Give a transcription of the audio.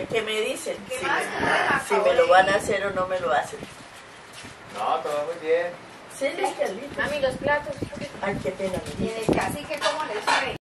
ver qué me dicen, ¿Qué si, más? si me lo van a hacer o no me lo hacen. No, todo muy bien. Sí, listo, listo. Mami, los platos. Ay, qué pena, mi Y en el cacique, ¿cómo les fue?